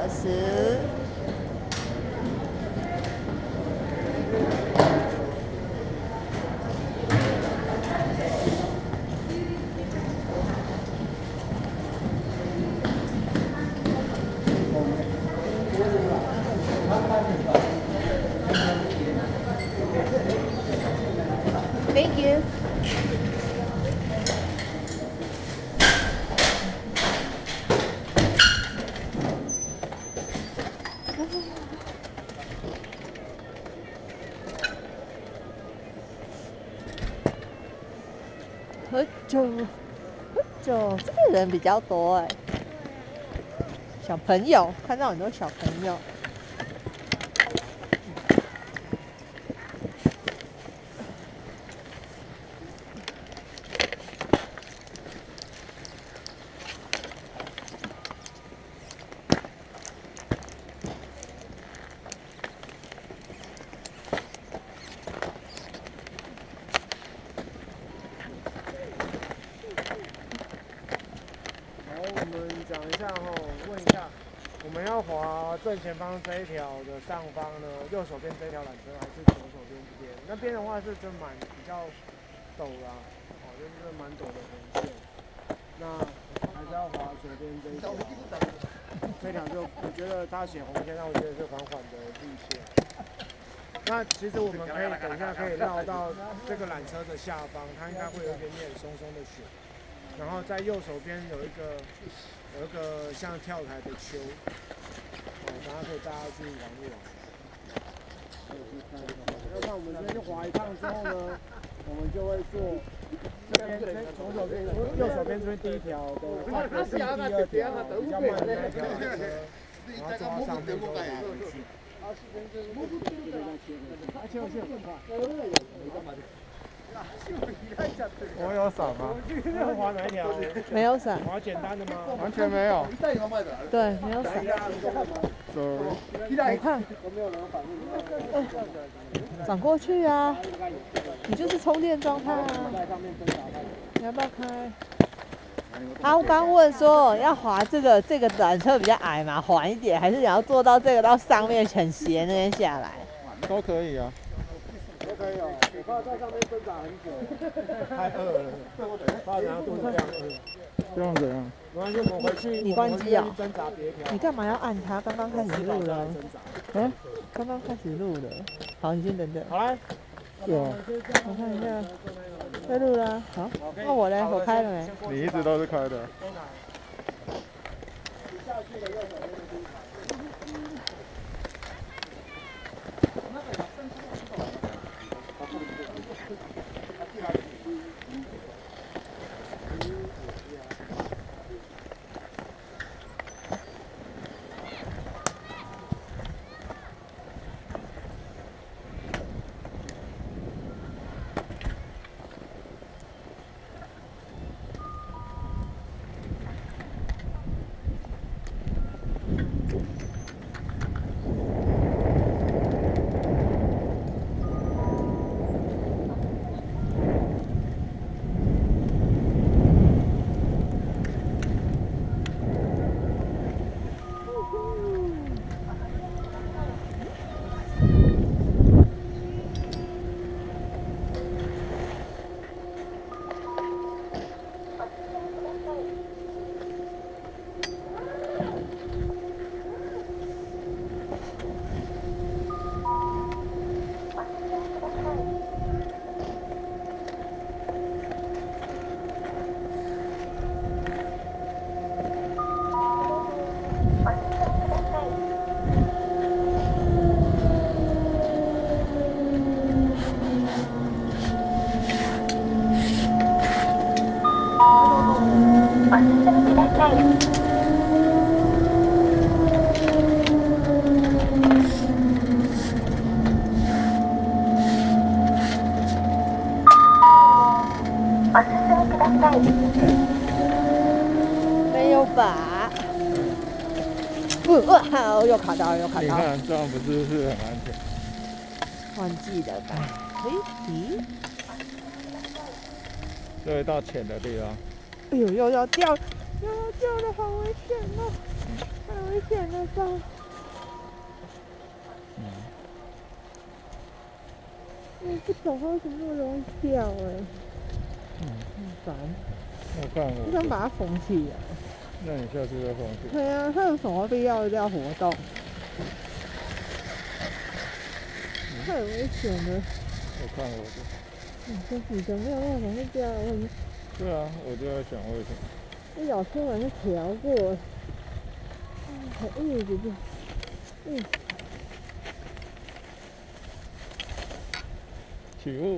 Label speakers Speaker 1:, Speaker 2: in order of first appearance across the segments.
Speaker 1: 时。Thank you。喝酒，喝酒，这个人比较多哎。小朋友，看到很多小朋友。
Speaker 2: 讲一下问一下，我们要滑正前方这一条的上方呢，右手边这条缆车还是左手边这边？那边的话是真比较陡啦，就是蛮陡的红线。那还是要滑左边这一条，这条就我觉得它写红线，那我觉得是缓缓的路线。那其实我们可以等一下可以绕到这个缆车的下方，它应该会有一点点松松的雪。然后在右手边有一个像跳台的丘，然后可以大家去玩一玩。那我们这边滑一趟之后呢，我们就会坐这边右手边这边第一条的，第二条比较慢的那条缆车，然后走到上面就滑回去。我有伞吗？要滑哪一条？
Speaker 1: 没有伞。
Speaker 2: 滑简单的吗？
Speaker 3: 完全没有。
Speaker 1: 对，没有伞。我看。转过去啊！你就是充电状态啊！你要不要开？他刚问说要滑这个缆车比较矮嘛，缓一点，还是你要坐到这个到上面很斜那边下来？
Speaker 3: 都可以啊。
Speaker 2: 都可以哦，我怕在上面挣扎很久，太饿了，怕然后肚子这样饿。
Speaker 3: 这样怎样？
Speaker 2: 没关系，我们回去。
Speaker 1: 你关机啊？
Speaker 2: 挣扎别条。
Speaker 1: 你干嘛要按它？刚刚开始录了。嗯，刚刚开始录了。好，你先等等。
Speaker 2: 好来。
Speaker 3: 是啊。
Speaker 1: 我看一下。在录了。好，那我嘞？我开了没？
Speaker 3: 你一直都是开的。
Speaker 2: 下去的右手边的地方。
Speaker 1: 没有吧？哇！又卡到了，又卡到了。
Speaker 3: 你看这样不是很安全？
Speaker 1: 忘记了吧？咦？
Speaker 3: 对，到浅的地方。
Speaker 1: 哎呦，又要掉了，好危险哦！太危险了， 吧。我不懂它为什么那么容易掉很烦。
Speaker 3: 我看
Speaker 1: 我想把它缝起来。
Speaker 3: 那你下次再缝起。
Speaker 1: 对啊，它有什么必要一定要活动？太危险了。
Speaker 3: 我看我的。
Speaker 1: 这几个没有那么容易掉。
Speaker 3: 对啊，我就在想为什么。
Speaker 1: 我咬出来是调过，还一直就，
Speaker 3: 起雾。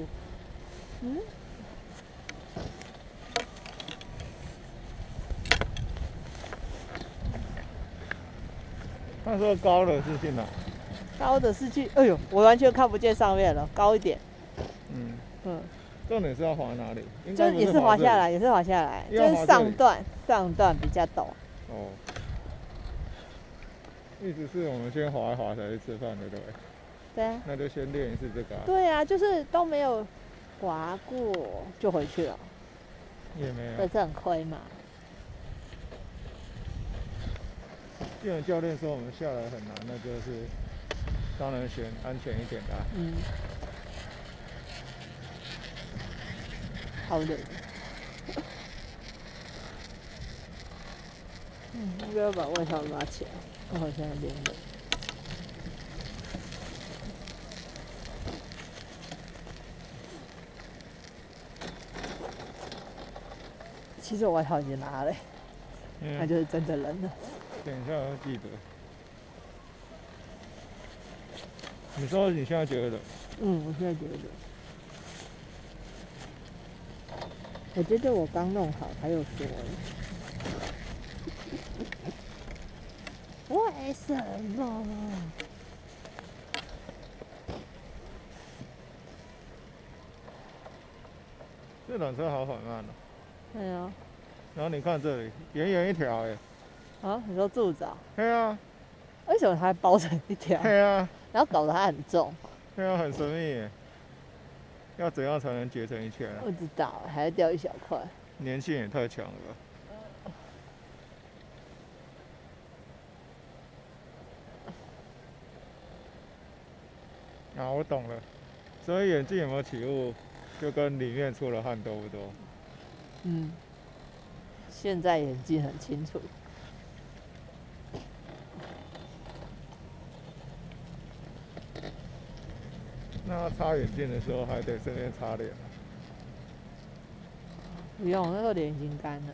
Speaker 3: 他说高的是去哪？
Speaker 1: 高的是去，哎呦，我完全看不见上面了，高一点。重
Speaker 3: 点是要滑哪里？
Speaker 1: 就也是滑下来，也是滑下来，就是上段比较陡。
Speaker 3: 哦。意思是我们先滑一滑才去吃饭，对不对？
Speaker 1: 对啊。
Speaker 3: 那就先练一次这个。
Speaker 1: 对啊，就是都没有滑过就回去了。
Speaker 3: 也没有。
Speaker 1: 这是很亏嘛。
Speaker 3: 既然教练说我们下来很难，那就是当然选安全一点的。
Speaker 1: 好冷。应该要把外套拉起来，我好像有点冷。其实我外套已经拉了，那就是真的冷了。
Speaker 3: 等一下要记得。你说你现在觉得冷？
Speaker 1: 我现在觉得冷。我觉得我刚弄好，还有说。为什么？
Speaker 3: 这缆车好缓慢哦。
Speaker 1: 对啊。
Speaker 3: 然后你看这里，圆圆一条哎。
Speaker 1: 啊，你说柱子啊？
Speaker 3: 对啊。
Speaker 1: 为什么它还包成一条？
Speaker 3: 对啊。
Speaker 1: 然后搞得它很重。
Speaker 3: 对啊，很神秘耶。要怎样才能结成一圈啊？
Speaker 1: 不知道，还要掉一小块。
Speaker 3: 粘性也太强了吧。啊，我懂了。所以眼镜有没有起雾，就跟里面出了汗多不多？
Speaker 1: 现在眼睛很清楚。
Speaker 3: 那擦眼镜的时候还得顺便擦脸啊？
Speaker 1: 不用，那个脸已经干了。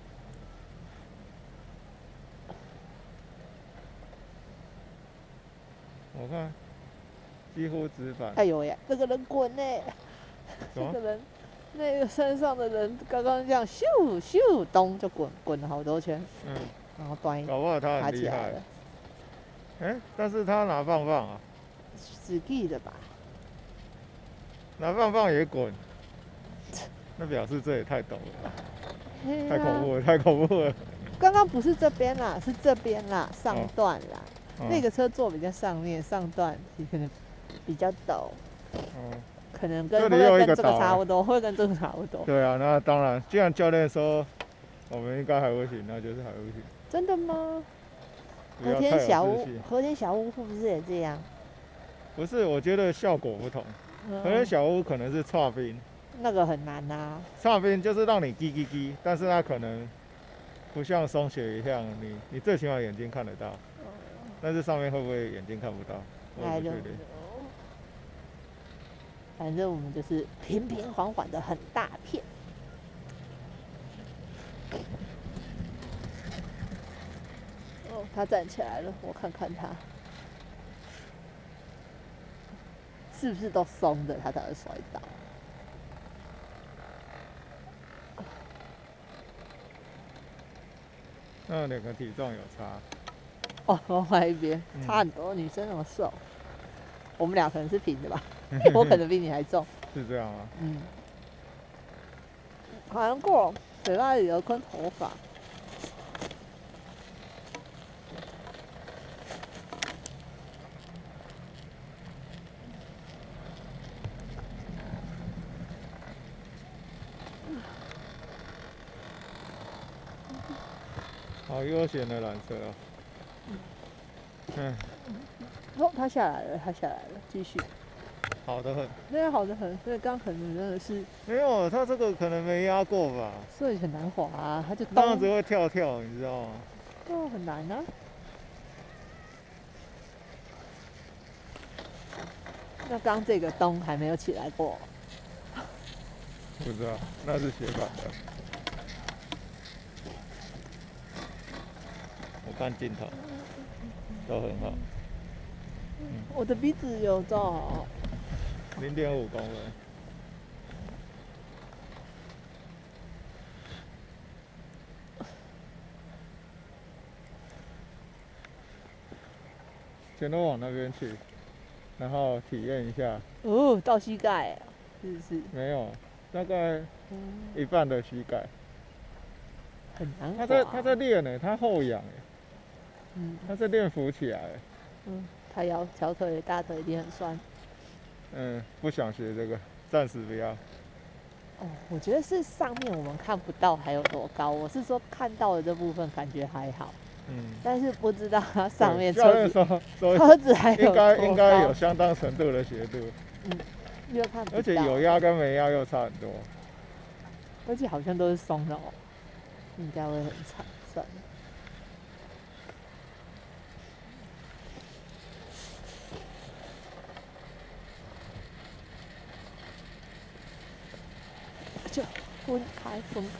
Speaker 3: 我看几乎直板。
Speaker 1: 哎呦呀，这个人滚呢！这个人，那个山上的人刚刚这样咻咻咚就滚了好多圈。然后端
Speaker 3: 搞不好他很厉害了。但是他拿棒棒啊？
Speaker 1: 史蒂的吧？
Speaker 3: 拿棒棒也滚，那表示这也太陡了，太恐怖了，太恐怖了。
Speaker 1: 刚刚不是这边啦，是这边啦，上段啦。那个车坐比较上面，上段可能比较陡。可能跟这个差不多，会跟这个差不多。
Speaker 3: 对啊，那当然，既然教练说我们应该还会行，那就是还会行。
Speaker 1: 真的吗？和田小屋是不是也这样？
Speaker 3: 不是，我觉得效果不同。和田小屋可能是剉冰，
Speaker 1: 那个很难啊。
Speaker 3: 剉冰就是让你滴滴滴，但是它可能不像松雪一样，你最起码眼睛看得到，但是上面会不会眼睛看不到？我不确定。
Speaker 1: 反正我们就是平平缓缓的很大片。哦，他站起来了，我看看他是不是都松的，他才会摔倒。
Speaker 3: 那两个体重有差？
Speaker 1: 哦，另外一边差很多，女生那么瘦，我们俩可能是平的吧？我可能比你还重。
Speaker 3: 是这样吗？
Speaker 1: 好像过嘴巴里有根头发。
Speaker 3: 好悠闲的缆车啊！ 嗯，
Speaker 1: 哦，它下来了，它下来了，继续。
Speaker 3: 好的很。
Speaker 1: 对啊，好的很，所以刚可能真的是，
Speaker 3: 没有，它这个可能没压过吧？
Speaker 1: 所以很难滑啊，它就
Speaker 3: 那样子会跳跳，你知道吗？
Speaker 1: 对啊，很难啊。那刚这个咚还没有起来过。
Speaker 3: 不知道，那是斜板的。我看镜头都很好。
Speaker 1: 我的鼻子有中
Speaker 3: 0.5公分。全都往那边去，然后体验一下。
Speaker 1: 哦，到膝盖，是不是？
Speaker 3: 没有，大概一半的膝盖。
Speaker 1: 很难滑。
Speaker 3: 他在练呢，他后仰哎。
Speaker 1: 嗯。
Speaker 3: 他在练浮起来。
Speaker 1: 嗯，他腰、小腿、大腿一定很酸。
Speaker 3: 嗯，不想学这个，暂时不要。
Speaker 1: 哦，我觉得是上面我们看不到还有多高，我是说看到的这部分感觉还好。嗯。但是不知道它上面车子还有多高。
Speaker 3: 应该有相当程度的斜度。
Speaker 1: 嗯，又看不到。
Speaker 3: 而且有压跟没压又差很多。
Speaker 1: 而且好像都是松的哦，应该会很长，算了。就分开。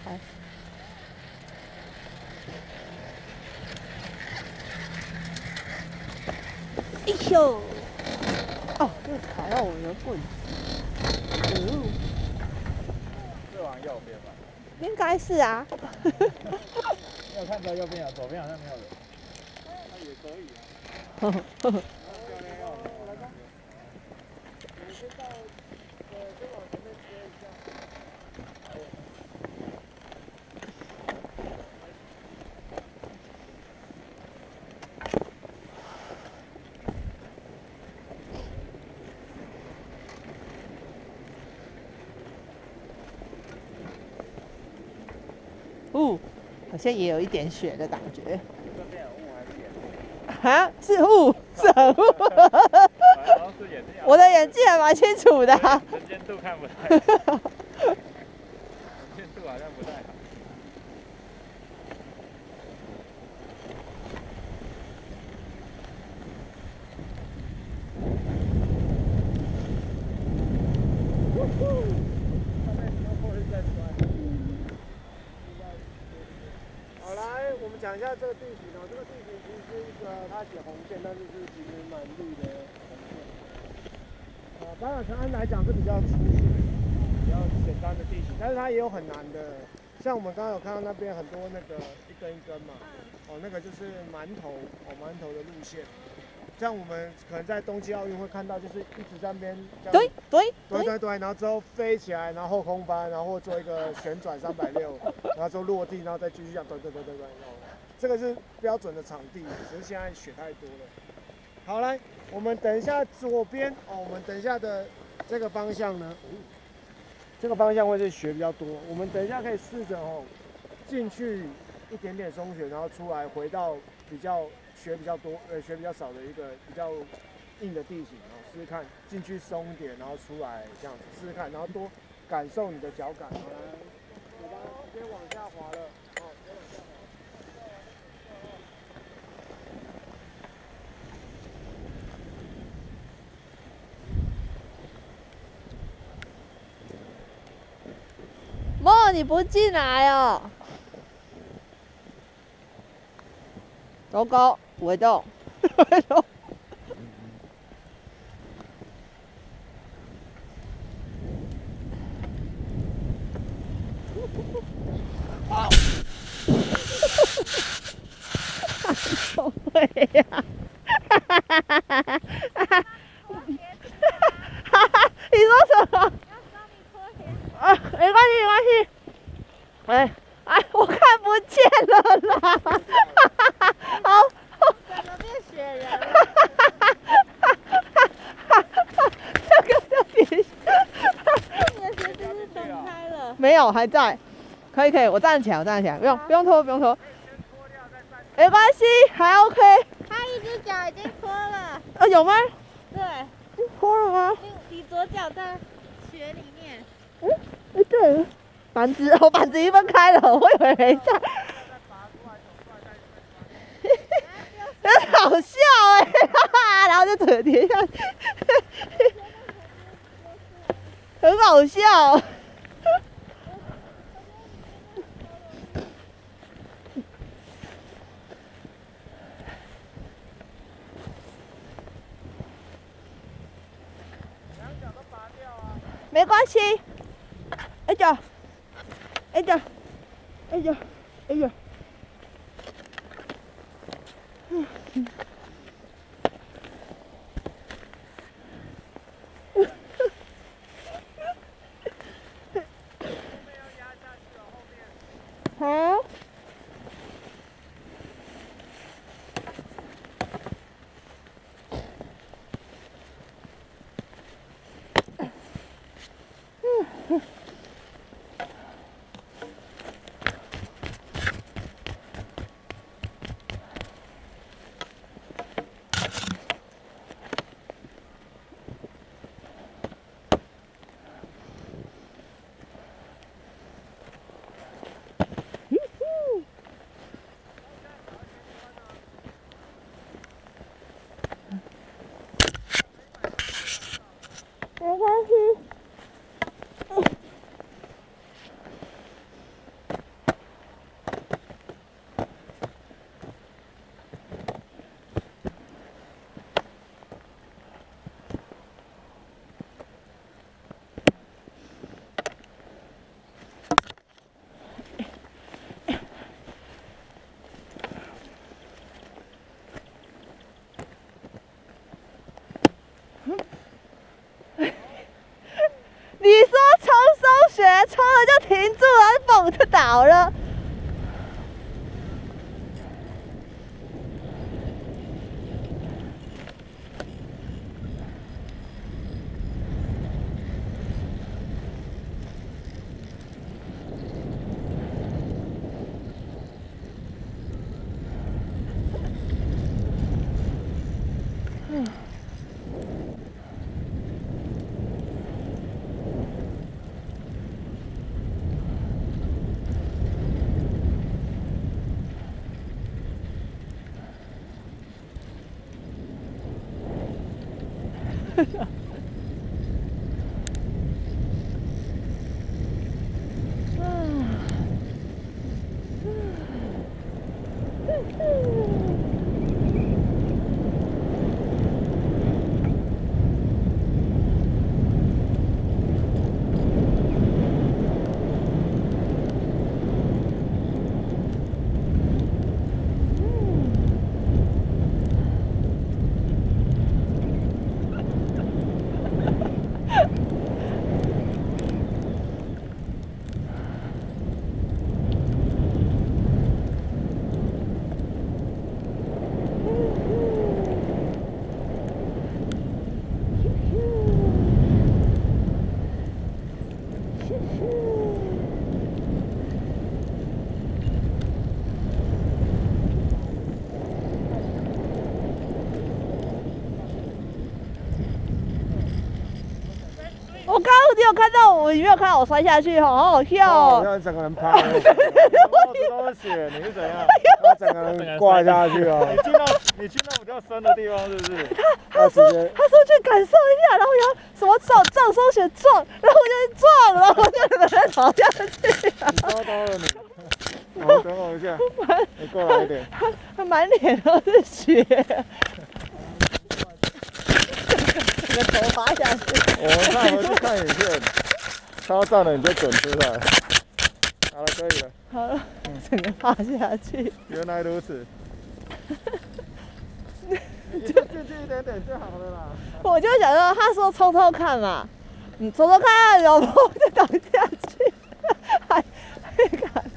Speaker 1: 哎呦！哦，又卡到我的棍子。
Speaker 3: 是往右边吧？
Speaker 1: 应该是啊。
Speaker 3: 没有看到右边啊，左边好像没有人。那也可以啊。
Speaker 1: 哦，好像也有一点雪的感觉。
Speaker 3: 这边有雾还是眼
Speaker 1: 睛？啊，是雾，是很雾。
Speaker 3: 好像是眼睛。
Speaker 1: 我的眼睛还蛮清楚的。
Speaker 3: 能见度看不太好。能见度好像不太好。
Speaker 2: 好，来，我们讲一下这个地形哦。这个地形其实是一个，它写红线，但是其实蛮绿的红线。当然，长安来讲是比较粗细、比较简单的地形，但是它也有很难的。像我们刚刚有看到那边很多那个一根一根嘛，那个就是馒头的路线。像我们可能在冬季奥运会看到，就是一直在那边
Speaker 1: 对，
Speaker 2: 然后之后飞起来，然后后空翻，然后做一个旋转360，然后之后落地，然后再继续这样对，这个是标准的场地，只是现在雪太多了。好，来，我们等一下左边我们等一下的这个方向呢，这个方向会是雪比较多，我们等一下可以试着进去一点点松雪，然后出来回到比较。雪比较多，雪比较少的一个比较硬的地形试试看，进去松一点，然后出来这样子试试看，然后多感受你的脚感。好，来，我刚先往下滑了，
Speaker 1: 梦，你不进来哦。糟糕，不会动，不会动。不会呀！你说什么？啊，没关系。我看不见了啦！好，
Speaker 4: 怎么变雪人了？
Speaker 1: 这个就比……
Speaker 4: 你的鞋子是松开了？
Speaker 1: 没有，还在。可以，我站起来，不用脱。没关系，还 OK。
Speaker 4: 他一直脚已经脱了。
Speaker 1: 啊，有吗？
Speaker 4: 对，
Speaker 1: 脱了吗？
Speaker 4: 你左脚在雪里面。
Speaker 1: 哎，对，板子已经分开了，我以为没在。很好笑哎、哈哈，然后就整个跌下去，很好笑。没关系。哎呀，哎呀，哎呀，哎呀。好。没关系。你说冲松雪，冲了就停住了，蹦就倒了。我刚刚你有看到我，你没有看到我摔下去，好好笑哦。
Speaker 2: 像整个人趴，帽子都是血，你是怎样？他整个人挂下去哦。
Speaker 3: 你去那比较深的地方是不是？
Speaker 1: 他说去感受一下，然后要什么撞松雪撞，然后我就去撞，然后我就整个人倒下去。
Speaker 3: 你糟糕了你！好，等我一下，你过来一点。
Speaker 1: 他满脸都是血。整个头滑下去。
Speaker 3: 我们看回去看影片，超赞的你就滚出来。好了，可以了。
Speaker 1: 好了，整个趴下去。
Speaker 3: 原来如此。你就进去一点点就好了啦。
Speaker 1: 我就想说，他说抽抽看嘛，你抽抽看，然后我就倒下去，还敢。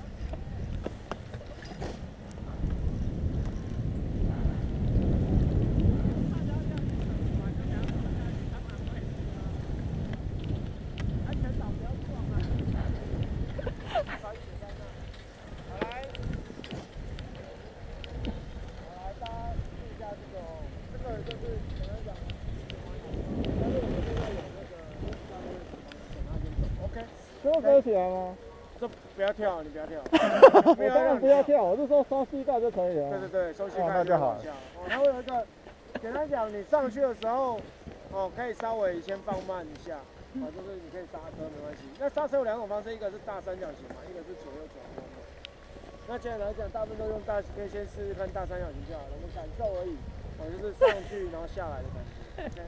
Speaker 3: 遮起来吗？
Speaker 2: 这不要跳，你不要跳。
Speaker 3: 我当然不要跳，我是说收膝盖就可以了。
Speaker 2: 对对对，收膝盖
Speaker 3: 那就好了。
Speaker 2: 哦，它会有一个，简单讲，你上去的时候，哦，可以稍微先放慢一下，啊，就是你可以刹车没关系。那刹车有2种方式，一个是大三角形嘛，一个是左右转弯嘛。那现在来讲，大部分都用可以先试试看大三角形就好了，我们感受而已，哦，就是上去然后下来的感觉。OK。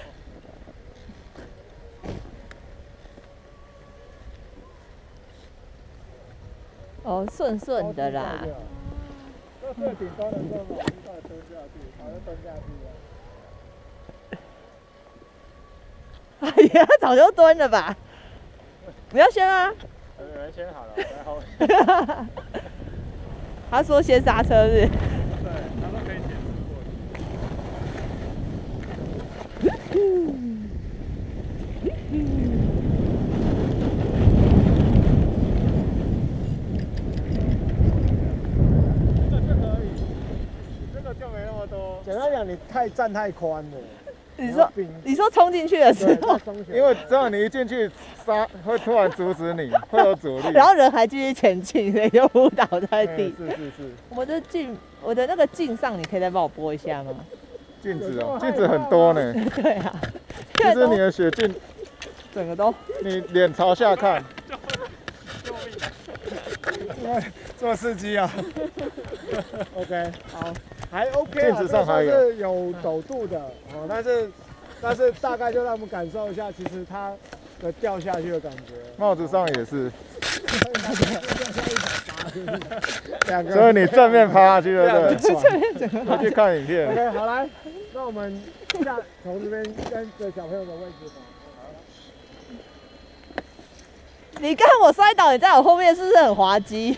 Speaker 1: 哦，顺顺的啦。
Speaker 3: 到最顶端的时候，把膝盖蹲下去，好像蹲下去。
Speaker 1: 哎呀，早就蹲了吧？不要先啊！
Speaker 3: 有人先好了，在后面。
Speaker 1: 他说先刹车是。
Speaker 3: 对，他说可以先
Speaker 2: 简单讲，你站太宽了。
Speaker 1: 你说冲进去的时候，
Speaker 3: 因为这样你一进去会突然阻止你，会有阻力。
Speaker 1: 然后人还继续前进，所以就扑倒在地。
Speaker 3: 是。
Speaker 1: 我的那个镜上，你可以再帮我拨一下吗？
Speaker 3: 镜子哦，镜子很多呢。
Speaker 1: 对啊。
Speaker 3: 其实你的血镜，
Speaker 1: 整个都。
Speaker 3: 你脸朝下看。
Speaker 2: 做司机啊。OK， 好，还 OK 啊，
Speaker 3: 镜子上还
Speaker 2: 是有陡度的哦，但是大概就让我们感受一下，其实它的掉下去的感觉。
Speaker 3: 帽子上也是。
Speaker 2: 2个。
Speaker 3: 所以你正面趴下去了，对
Speaker 1: 正面整个。
Speaker 3: 回去看影片。
Speaker 2: OK， 好来，那我们从这边跟着小朋友的位置走。
Speaker 1: 你看我摔倒，你在我后面是不是很滑稽？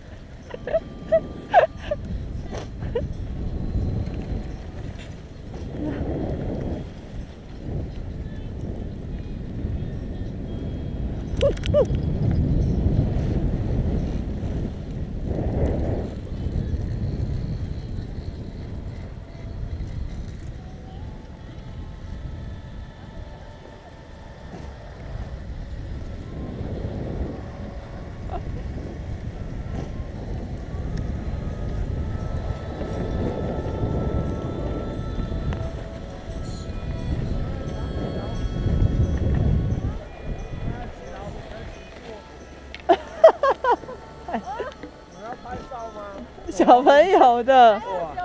Speaker 1: 小朋友的，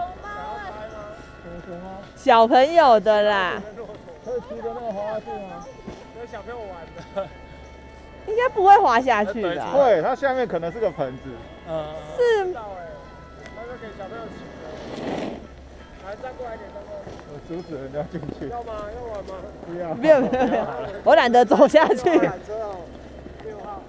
Speaker 1: 小朋友的啦。
Speaker 3: 可以骑的那个滑滑梯吗？
Speaker 2: 跟小朋友玩的。
Speaker 1: 应该不会滑下去吧？
Speaker 3: 会，它下面可能是个盆子。
Speaker 1: 是。
Speaker 2: 他说给小朋友骑的。来，站过来点，站过来。
Speaker 3: 我阻止人家进去。
Speaker 2: 要吗？要玩吗？
Speaker 3: 不要。
Speaker 1: 没有，我懒得走下去。
Speaker 2: 缆车哦，6号。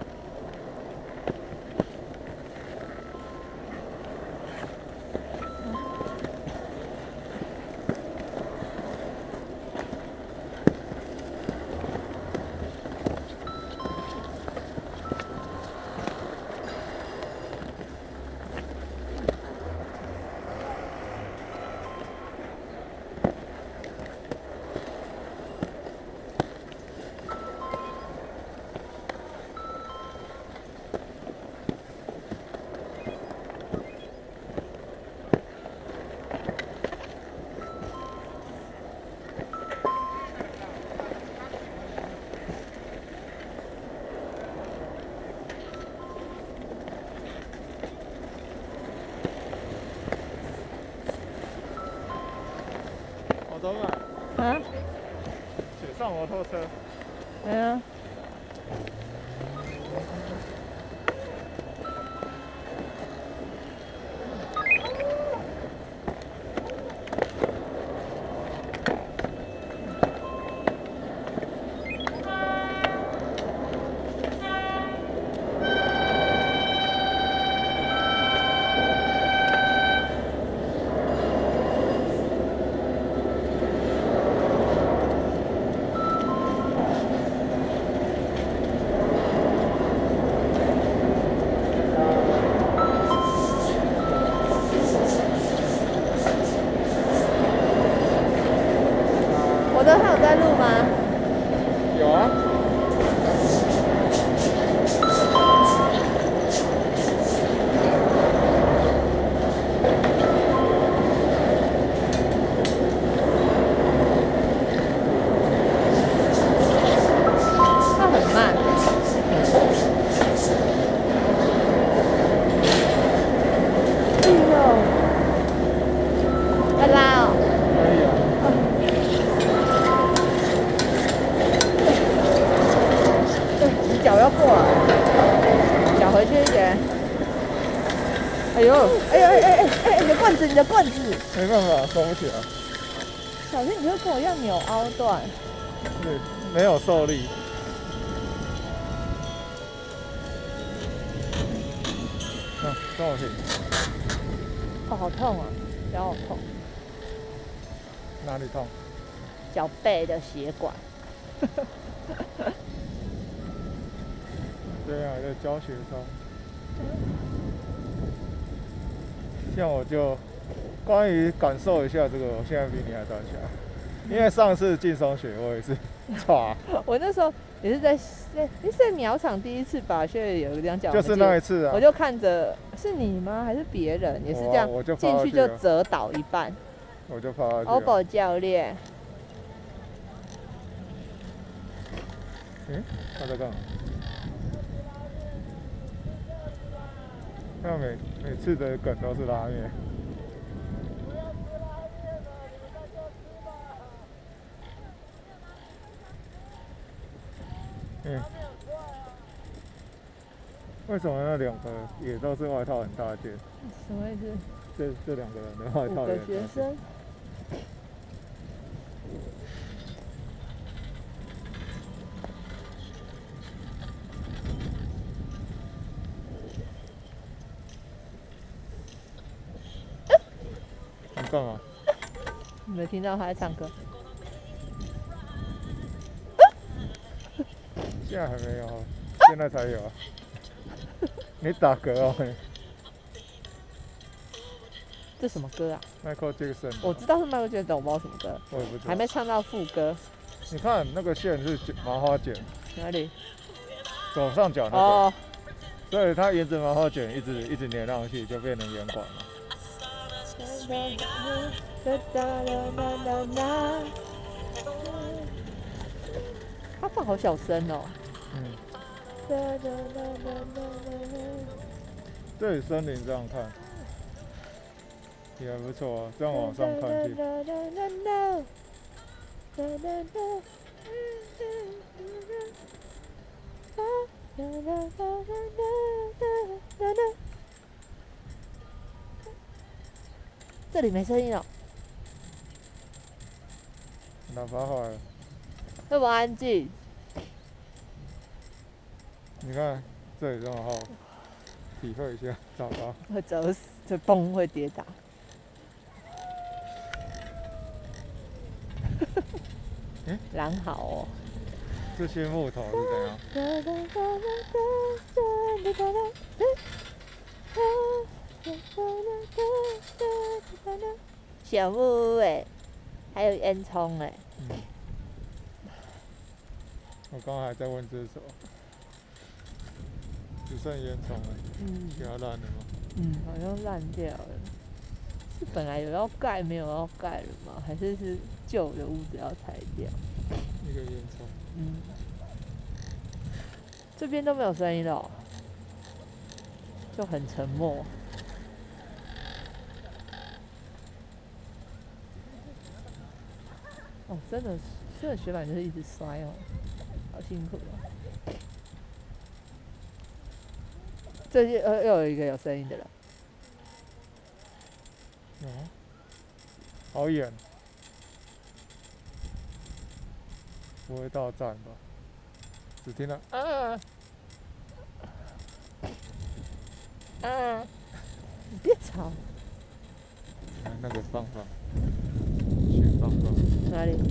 Speaker 1: 啊？
Speaker 3: 雪上摩托车。
Speaker 1: 对啊。我的还有在录吗？
Speaker 3: 有啊。
Speaker 1: 子，你的棍子，
Speaker 3: 没办法，收不起来。
Speaker 1: 小心你会跟我一样扭凹断。
Speaker 3: 对，没有受力。跟我去。
Speaker 1: 哦，好痛啊，脚好痛，
Speaker 3: 哪里痛？
Speaker 1: 脚背的血管。
Speaker 3: 对啊，在教学中。像我就关于感受一下这个，我现在比你还胆小，因为上次进松雪我也是，唰，
Speaker 1: 我那时候也是在苗场第一次把穴有一个这样叫，
Speaker 3: 就是那一次啊，
Speaker 1: 我就看着是你吗？还是别人？也是这样，
Speaker 3: 我就
Speaker 1: 进去就折倒一半。
Speaker 3: 我就趴下去。
Speaker 1: 欧宝教练，
Speaker 3: 他在干嘛？他每次的梗都是拉面。为什么那两个也都是外套很大件？
Speaker 1: 什么意思？
Speaker 3: 这两个人的外套
Speaker 1: 5个学生。
Speaker 3: 你干嘛？
Speaker 1: 你没听到他在唱歌？
Speaker 3: 现在还没有，现在才有啊！你打嗝哦。
Speaker 1: 这什么歌啊
Speaker 3: ？Michael Jackson。
Speaker 1: 我知道是 Michael Jackson，我不知道什么歌。
Speaker 3: 我也不知道。
Speaker 1: 还没唱到副歌。
Speaker 3: 你看那个线是麻花卷。
Speaker 1: 哪里？
Speaker 3: 左上角那个。哦。所以它沿着麻花卷一直粘上去，就变成圆管了。
Speaker 1: 他放好小声哦。
Speaker 3: 这里森林这样看也还不错啊，这样往上看去。
Speaker 1: 这里没声音了。
Speaker 3: 喇叭坏了。
Speaker 1: 那么安静。
Speaker 3: 你看这里这么厚，体会一下，糟糕。
Speaker 1: 会走死，就嘣会跌倒。狼好哦。
Speaker 3: 这些木头是怎样？
Speaker 1: 小木屋哎，还有烟囱哎。
Speaker 3: 我刚刚还在问这是什么，只剩烟囱了。给它烂了吗？
Speaker 1: 好像烂掉了。是本来有要盖，没有要盖了吗？还是旧的屋子要拆掉？
Speaker 3: 一个烟囱。
Speaker 1: 这边都没有声音了，就很沉默。哦，真的雪板就是一直摔哦，好辛苦哦。这又有一个有声音的了。
Speaker 3: 好远。不会到站吧？只听到
Speaker 1: 你别吵。
Speaker 3: 那个放放，雪放放。
Speaker 1: 哪里？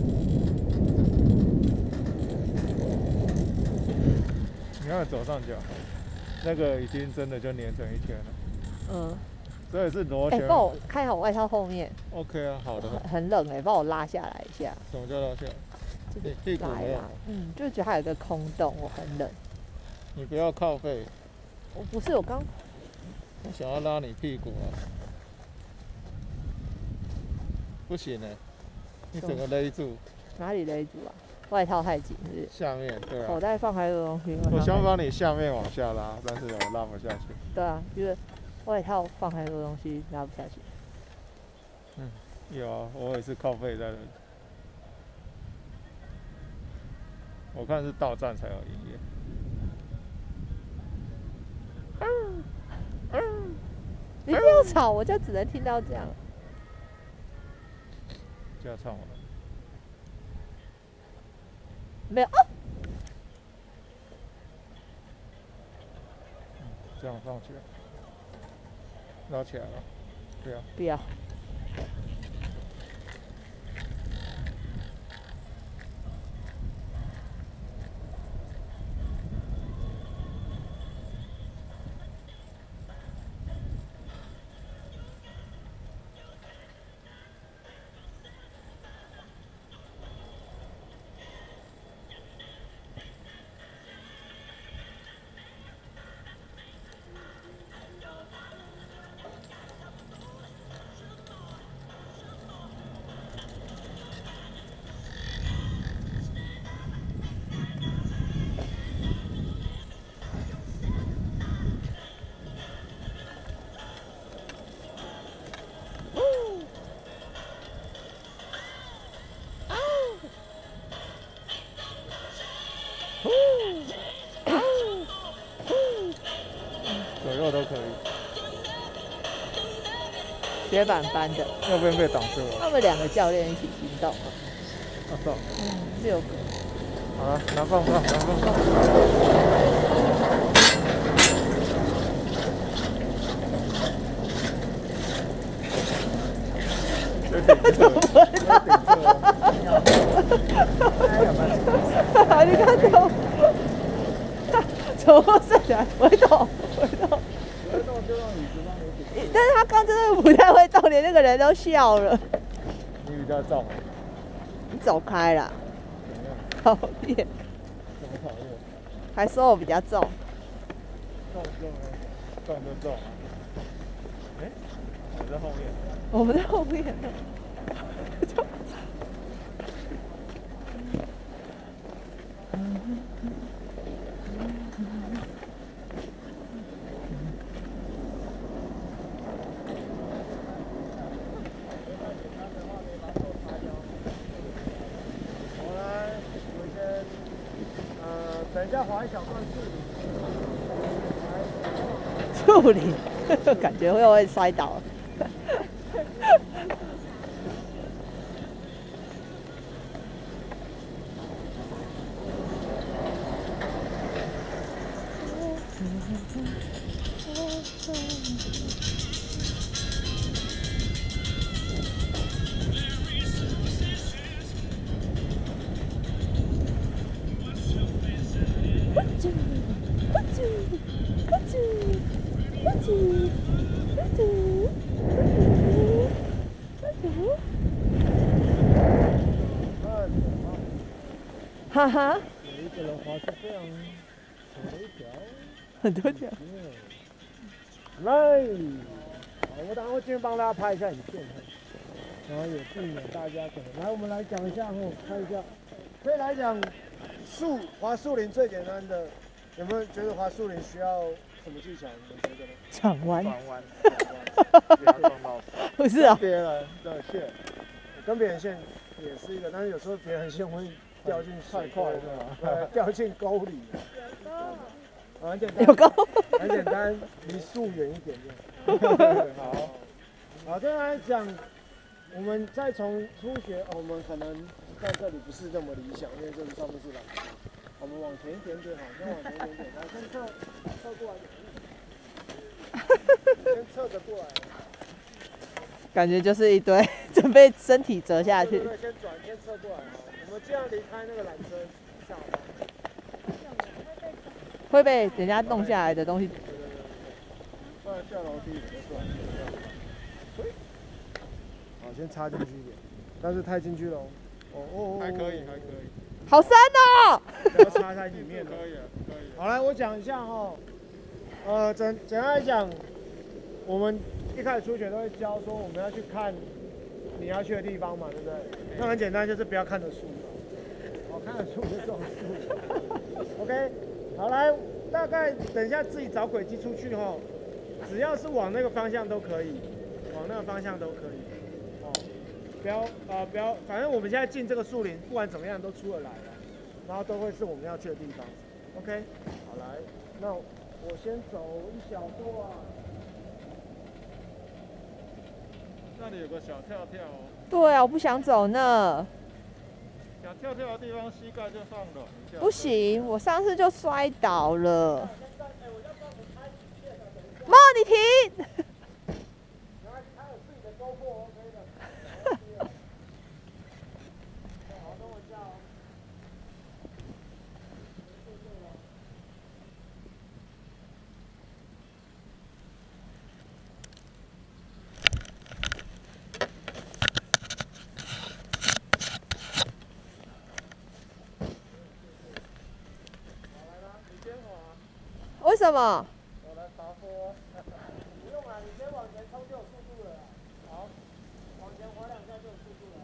Speaker 3: 你看左上角，那个已经真的就粘成一圈了。这也是螺旋。
Speaker 1: 帮我看一下我外套后面。
Speaker 3: OK 啊，好的。
Speaker 1: 很冷帮我拉下来一下。
Speaker 3: 什么叫拉下来？你屁股没有？
Speaker 1: 就觉得还有一个空洞，我很冷。
Speaker 3: 你不要靠背。
Speaker 1: 我不是，我
Speaker 3: 想要拉你屁股啊。不行呢，你整个勒住。哪
Speaker 1: 里勒住啊？外套太紧是不是？
Speaker 3: 下面对啊。
Speaker 1: 口袋放太多东西。
Speaker 3: 我想把你下面往下拉，但是我拉不下去。
Speaker 1: 对啊，就是外套放太多东西，拉不下去。
Speaker 3: 有啊，我也是靠背在的。我看是到站才有营业。
Speaker 1: 你不要吵，我就只能听到这样。
Speaker 3: 这样唱完。
Speaker 1: 没有哦，
Speaker 3: 这样放起来，拉起来了，对啊。
Speaker 1: 不要。
Speaker 3: 左右都可以。
Speaker 1: 雪板班的，
Speaker 3: 右边被挡住了。
Speaker 1: 他们2个教练一起行动。
Speaker 3: 啊，走。
Speaker 1: 6个。
Speaker 3: 好了，拿放上，拿放上。
Speaker 1: 怎么了？你看到？怎么剩下？回头，回头。但是他刚真的不太会动，连那个人都笑了。
Speaker 3: 你比较重。
Speaker 1: 你走开啦！讨厌。
Speaker 3: 怎么讨厌？
Speaker 1: 还说我比较重。
Speaker 3: 重就重啊。哎，我在后面。
Speaker 1: 我们在后面。
Speaker 2: 等一下滑一小段
Speaker 1: 树林，感觉会摔倒。哈哈，
Speaker 2: 有一个人滑是非常长的一条，
Speaker 1: 很多条。
Speaker 2: 来，好，我等下会尽量帮大家拍一下影片，然后也避免大家可能来，我们来讲一下看一下，可以来讲滑树林最简单的，有没有觉得滑树林需要什么技巧？你们觉得呢？
Speaker 1: 转弯。
Speaker 3: 转弯，不要撞到。
Speaker 1: 不是啊。
Speaker 3: 别人的线，
Speaker 2: 跟别人线也是一个，但是有时候别人线会掉进
Speaker 3: 太快了
Speaker 2: 对，掉进沟里。很简单，
Speaker 1: 有沟，
Speaker 2: 很简单，离树远一点就好。好，再来讲，我们再从初学，我们可能在这里不是这么理想，因为这里上面是缆车。我们往前一点点，好，先往前一点点，来，先侧过来，先侧着过来。
Speaker 1: 感觉就是一堆准备身体折下去。
Speaker 2: 对，先侧过来，好，我们这样离开那个缆车下方。
Speaker 1: 会被人家弄下来的东西。
Speaker 2: 不然下楼梯也就算了。好，先插进去一点，但是太进去了哦。
Speaker 3: 还可以，还可以。
Speaker 1: 好深哦！
Speaker 2: 不要插在里面。
Speaker 3: 可以，可以。
Speaker 2: 好，来我讲一下哈，简单来讲，我们一开始初学都会教说我们要去看你要去的地方嘛，对不对？那很简单，就是不要看着树，看着树就撞树。OK。好，来，大概等一下自己找轨迹出去吼，只要是往那个方向都可以，往那个方向都可以，不要，反正我们现在进这个树林，不管怎么样都出得来了，然后都会是我们要去的地方。OK， 好，来，那我先走一小段。
Speaker 3: 那里有个小跳跳哦。
Speaker 1: 对啊，我不想走那。
Speaker 3: 小跳跳的地方膝盖就放软一下。
Speaker 1: 不行，我上次就摔倒了。妈，你停！为什么？
Speaker 2: 我来爬坡。不用啊，你先往前冲就有速度了啦。好，往前滑2下就有速度了。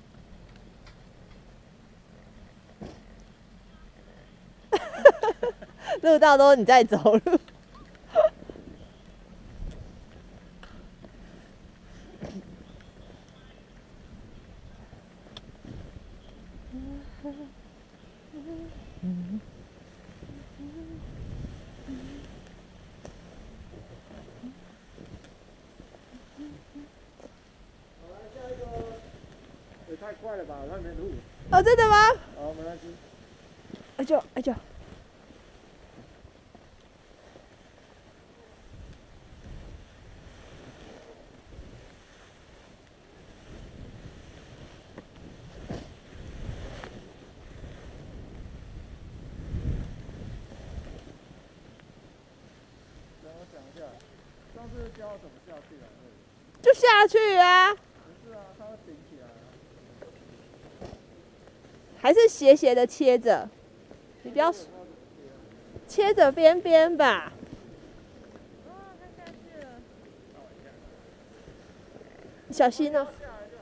Speaker 2: 好来。
Speaker 1: 路道都你在走路。
Speaker 2: 也太快了吧，我还没录。
Speaker 1: 哦，真的吗？
Speaker 2: 好，没关系。
Speaker 1: 哎就哎就。
Speaker 2: 让我想一下，上次教我怎么下去啊？
Speaker 1: 就下去啊。
Speaker 2: 不是啊，它会顶起来啊。
Speaker 1: 还是斜斜的切着，你不要切着边边吧。
Speaker 4: 哦，它下去了。
Speaker 1: 小心哦。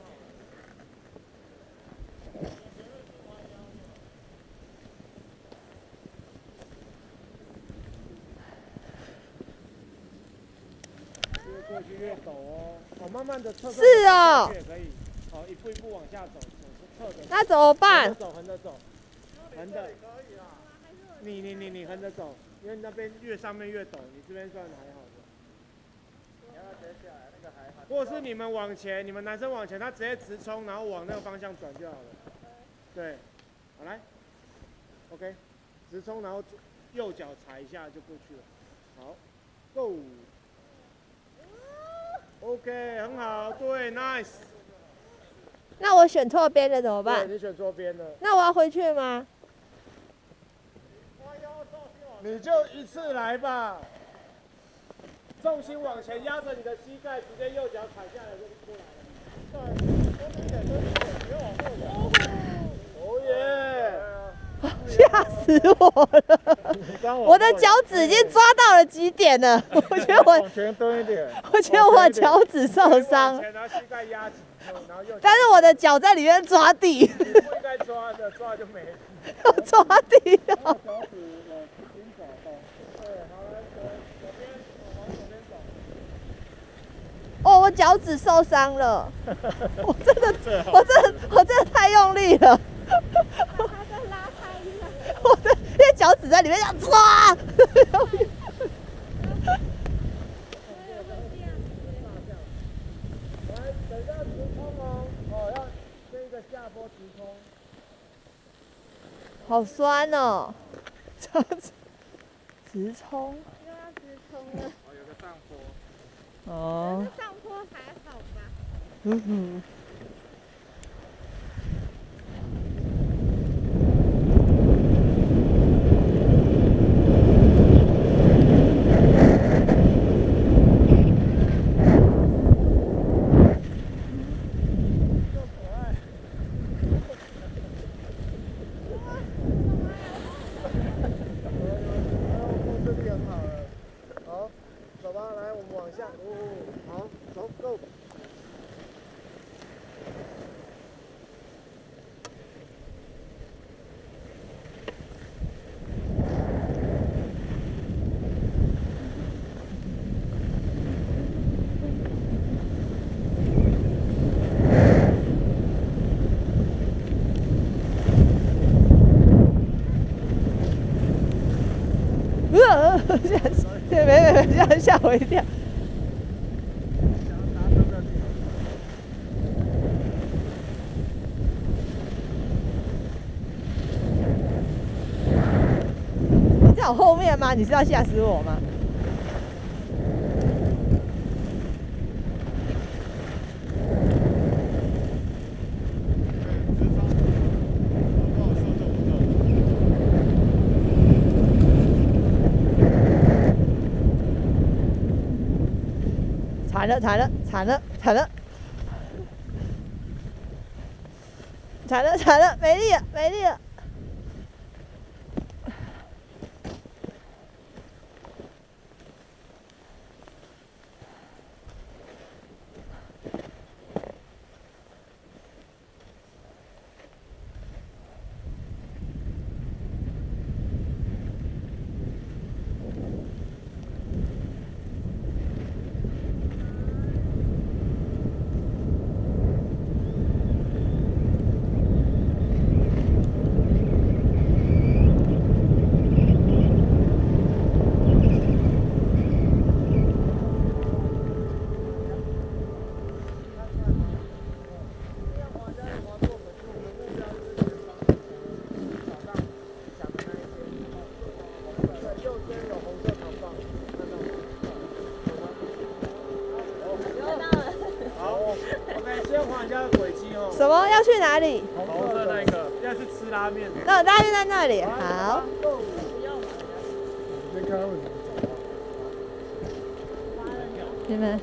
Speaker 2: 越过去越陡哦。哦，慢慢的侧。
Speaker 1: 是哦。
Speaker 2: 也可以。好，一步一步往下走，侧着。
Speaker 1: 那怎么办？
Speaker 2: 横着走，横着。你横着走，因为那边越上面越陡，你这边算还好的。你要直接下来，那个还好。或者是你们往前，你们男生往前，他直接直冲，然后往那个方向转就好了。对，好来 ，OK， 直冲，然后右脚踩一下就过去了。好 ，Go。OK， 很好，对 ，Nice。
Speaker 1: 那我选错边了怎么办？
Speaker 2: 你选错边了。
Speaker 1: 那我要回去吗？
Speaker 2: 你就一次来吧，重心往前压着你的膝盖，直接右脚踩下来就出来了。对，多一点，别往后仰。哦耶！
Speaker 1: 吓死我了！我的脚趾已经抓到了极点了，我觉得我
Speaker 3: 往前蹲一点。
Speaker 1: 我觉得我脚趾受伤，
Speaker 2: 然后膝盖压紧，然后右。
Speaker 1: 但是我的脚在里面抓地。
Speaker 2: 你不应该抓的，抓就没了。
Speaker 1: 我抓地了。
Speaker 2: 脚趾往紧走，对，好来左边，往左边走。
Speaker 1: 哦，我脚趾受伤了，我真的太用力了。
Speaker 4: 它在拉开一下。
Speaker 1: 我的因为脚趾在里面想抓。
Speaker 2: 来，等一下直冲哦，哦，要这个下坡直冲。
Speaker 1: 好酸哦，这样子直冲。
Speaker 4: 又要直冲了。
Speaker 2: 哦，有个上坡。
Speaker 1: 哦。
Speaker 4: 上坡还好吧？
Speaker 1: 嗯哼。没，吓我一跳。 在我后面吗？你是要吓死我吗？惨了惨了惨了惨了惨了惨了，没力了没力了。什么要去哪里？
Speaker 2: 红色那个要去吃拉面。
Speaker 1: 那大约在那里。好。你们。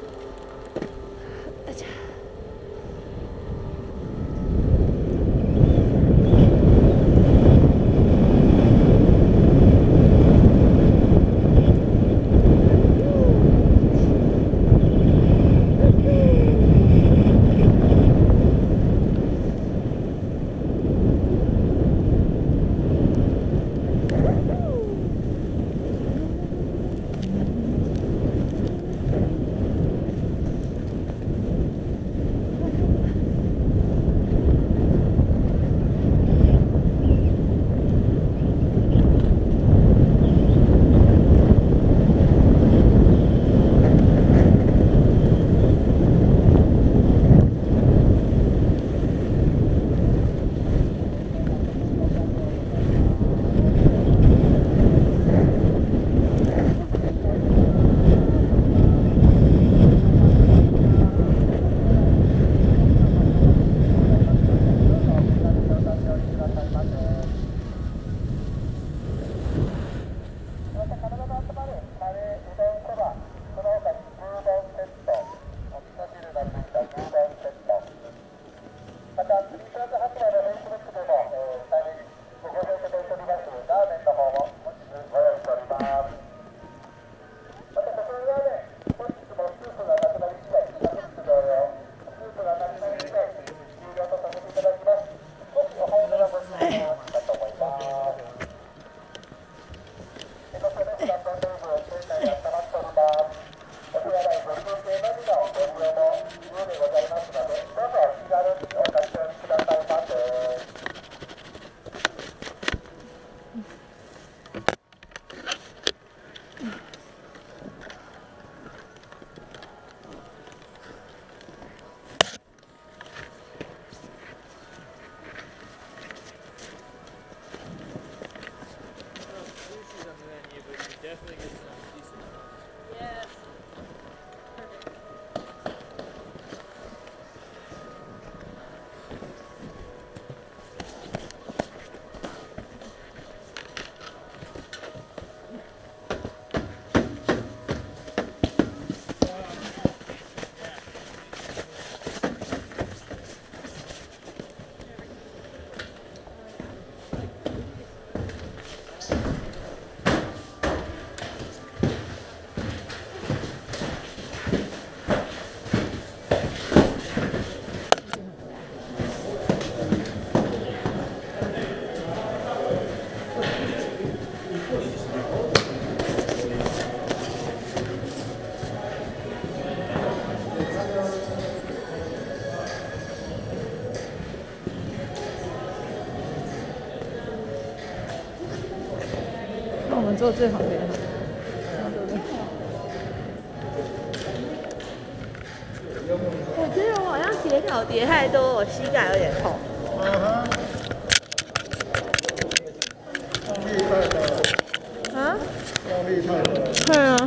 Speaker 1: 那我们坐最旁边。我觉得我好像叠脚叠太多，我膝盖有点痛。
Speaker 3: 厉害的。
Speaker 1: 对啊。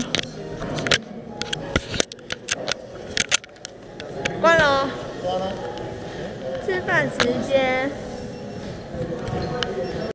Speaker 1: 关了。
Speaker 3: 关了。
Speaker 1: 吃饭时间。